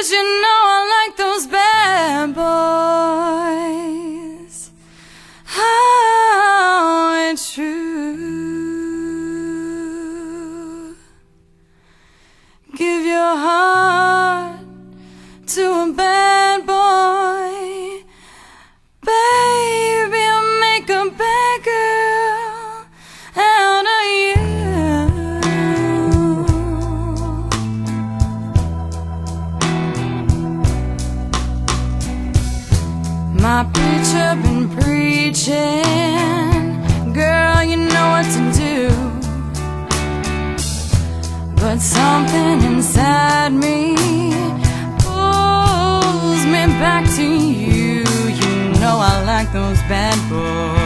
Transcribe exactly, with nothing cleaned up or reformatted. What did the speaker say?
'cause you know I like those bad boys. Oh, it's true. Give your heart to a bad boy, baby, I'll make a bad girl out of you. My preacher been preaching, girl, you know what to do. But something inside me pulls me back to you. You know I like those bad boys.